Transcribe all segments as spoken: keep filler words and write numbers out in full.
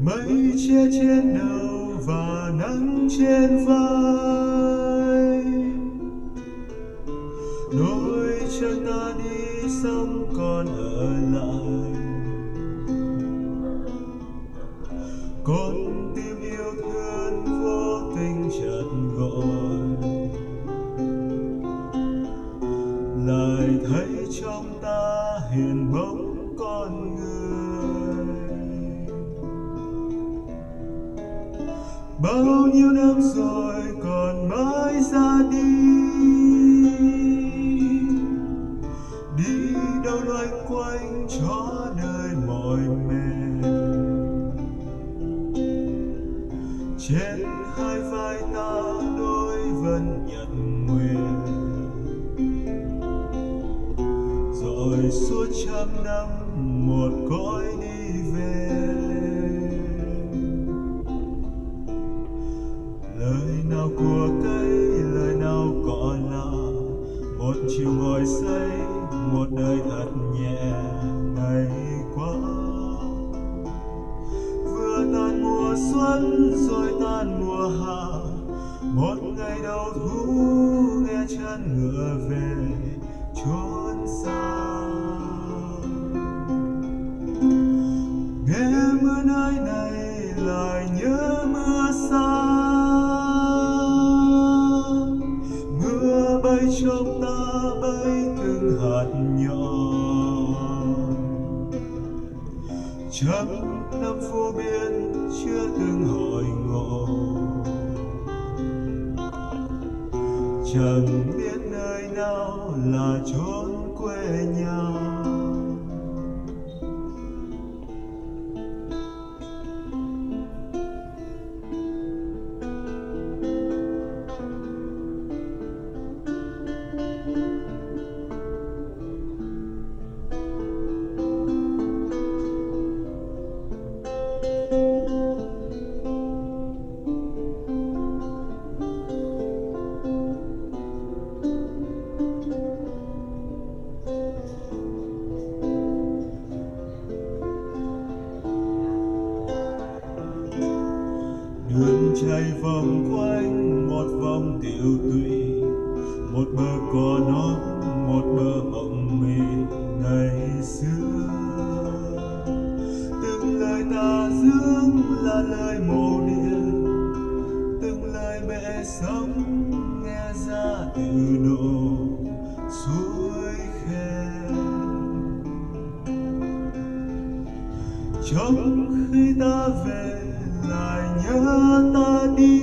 mây che trên đầu và nắng trên vai. Đôi chân ta đi sống còn ở lại, con tim yêu thương vô tình chợt gọi, lại thấy trong ta hiện bóng con người. Bao nhiêu năm rồi còn mãi ra đi, đi đâu loay quanh cho đời mỏi mệt. Trên hai vai ta đôi vần nhật nguyệt, rồi suốt trăm năm một cõi đi về. Lời nào của cây, lời nào cỏ là một chiều ngồi say, một đời thật nhẹ ngày qua. Vừa tan mùa xuân rồi tan mùa hạ, một ngày đầu thu nghe chân ngựa về chốn xa. Nghe mưa nơi này lại nhớ mưa xa, mưa bay trong ta bay từng hạt nhỏ. Trăm năm vô biên chưa từng hỏi ngộ, chẳng biết nơi nào là chốn quê nhà. Đường chảy vòng quanh một vòng tiểu tụy, một bờ cỏ non, một bờ mộng mị ngày xưa. Từng lời ta dưỡng là lời mồ niệm, từng lời mẹ sống nghe ra từ độ suối khe. Trong khi ta về lại nhớ ta đi,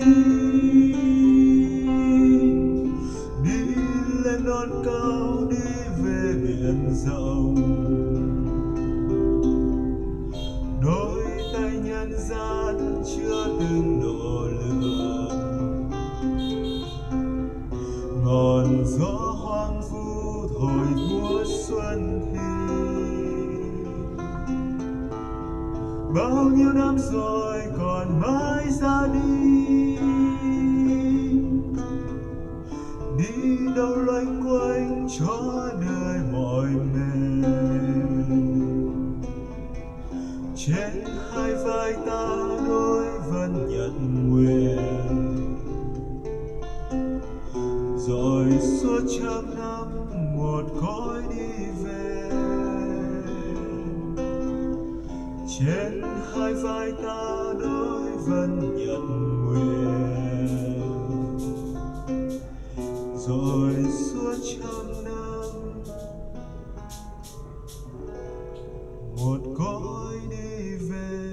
đi lên non cao, đi về biển rộng. Đôi tay nhân gian chưa từng đổ lửa, ngọn gió hoang vu thổi mùa xuân thi. Bao nhiêu năm rồi còn mãi ra đi, đi đâu loay quanh cho đời mỏi mệt. Trên hai vai ta đôi vần nhật nguyệt, rồi suốt trăm năm một cõi đi về. Trên hai vai ta đôi vần nhật nguyệt, rồi suốt trăm năm một cõi đi về.